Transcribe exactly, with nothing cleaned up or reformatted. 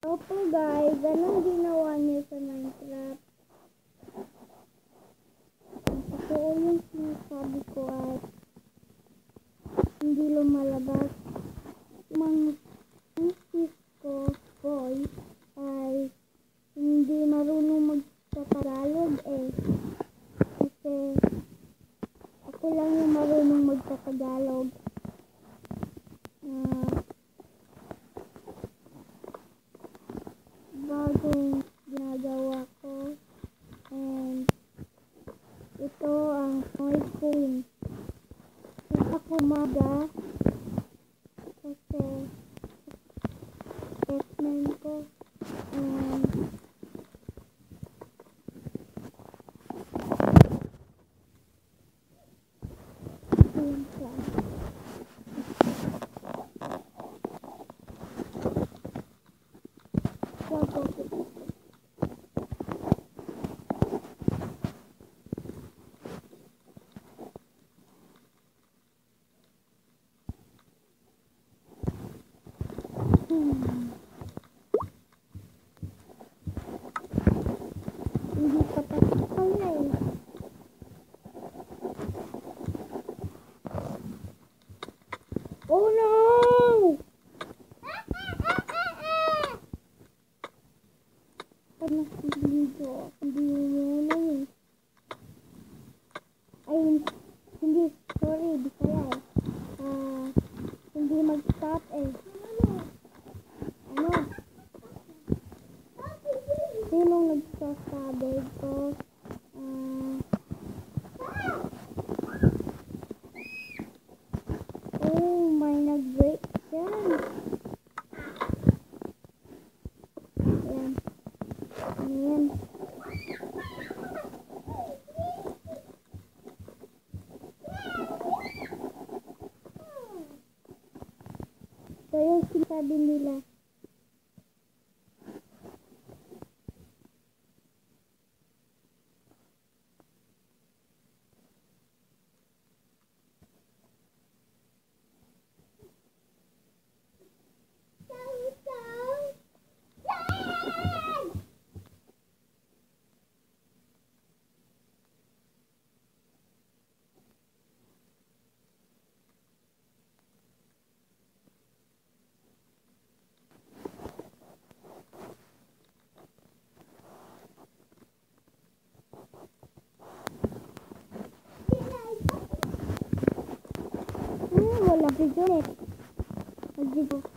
Opo guys, anong ginawa niyo sa Minecraft? Totoo yung sinasabi ko at hindi lumalabas. Mga isip ko, boy, ay hindi marunong magtatagalog eh. Kasi ako lang yung marunong magtatagalog. Uh, bagong ginagawa ko, and ito ang noise phone. Hindi ako maga kasi testman ko, and yun siya. Hmm. Hindi pa tapos na eh. Oh no! Ano si Lido? Hindi yun eh. Ay, hindi. Sorry, Bisaya eh. Ah, hindi mag-stop eh. Ano? Sinong nagsasabi ko? Ah, oh, may nag-break yan. Ayan. Ayan. So, yung sinasabi nila. Hmm, wala video net. Mag-video.